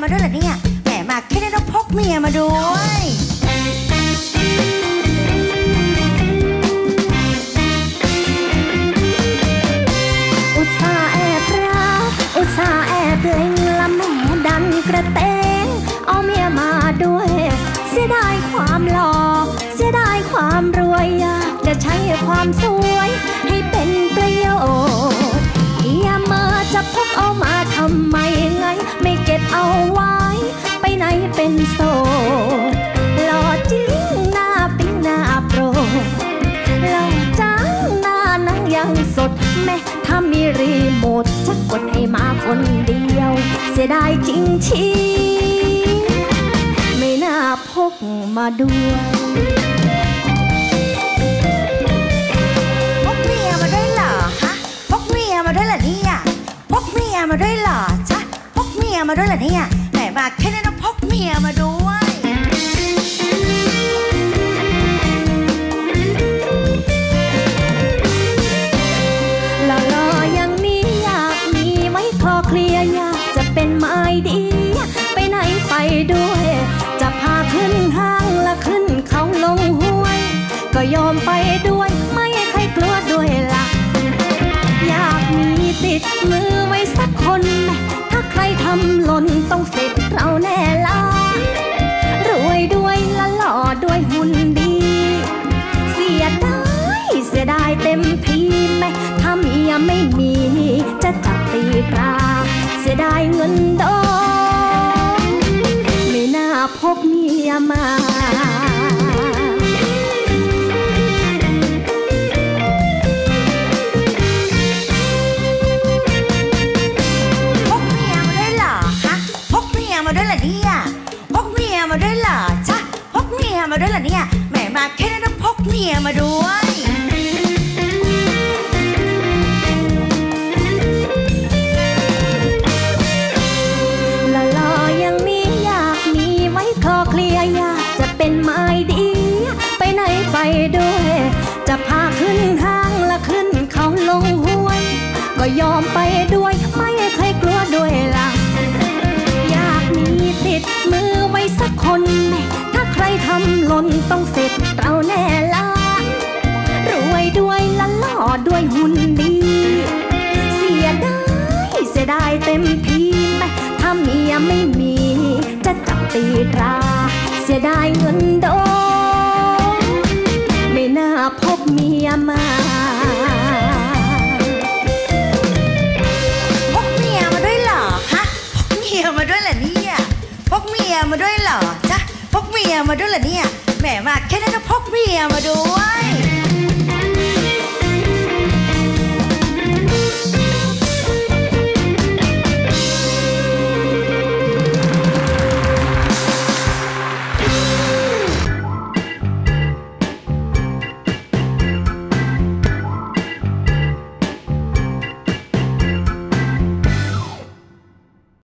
ด้วยเหรอเนี่ยแหมมาแค่นี้ต้องพกเมียมาด้วยอุตส่าห์แอบรักอุตส่าห์แอบเล็งละแม่ดันกระเตงเอาเมียมาด้วยเสียดายความหล่อเสียดายความรวยอยากจะใช้ความสวยให้เป็นประโยชน์อย่ามาจะพกเอามาทำไมไงไม่เก็บเอาไว้ไปไหนเป็นโสดหล่อจริงหน้าปิ๊งหน้าโปรหล่อจังหน้านังยังสดแม่ถ้ามีรีโมทจะกดให้มาคนเดียวเสียดายจริงชีไม่น่าพกมาด้วยพกเมียมาด้วยเหรอฮะพกเมียมาด้วยเหรอเนี่ยพกเมียมาด้วยเหรอจ๊ะพกเมียมาด้วยเหรอเนี่ยแหมมาแค่นี้ต้องพกเมียมาด้วยหล่อๆอย่างนี้อยากมีไว้คลอเคลียอยากจะเป็นไม้ดีไปไหนไปด้วยจะพาขึ้นห้างและขึ้นเขาลงห้วยก็ยอมไปด้วยไม่ใครกลัวด้วยล่ะอยากมีติดมือไว้สักคนถ้าใครทำหล่นต้องเสร็จเราแน่ล่ะรวยด้วยและหล่อด้วยหุ่นดีเสียดายเต็มทีแม่ถ้าเมียไม่มีจะจับตีตราเสียดายเงินดองไม่น่าพกเมียมาพกเมียมาด้วยเหรอฮะพกเมียมาด้วยเหรอเนี่ยพกเมียมาด้วยเหรอจ๊ะพกเมียมาด้วยเหรอเนี่ยแหมมาแค่นี้ต้องพกเมียมาด้วยเป็นไม้ดีไปไหนไปด้วยจะพาขึ้นห้างและขึ้นเขาลงห้วยก็ยอมไปด้วยไม่เคยกลัวด้วยล่ะอยากมีติดมือไว้สักคนถ้าใครทำหล่นต้องเสร็จเราแน่ล่ะรวยด้วยและหล่อด้วยหุ่นดีเสียดายเต็มทีแม่ถ้าเมียไม่มีจะจับตีตราเสียดายเงินดองไม่น่าพกเมียมาพกเมียมาด้วยเหรอฮะพกเมียมาด้วยเหรอเนี่ยพกเมียมาด้วยเหรอจ๊ะพกเมียมาด้วยเหรอเนี่ยแหมมาแค่นั้นก็พกเมียมาด้วย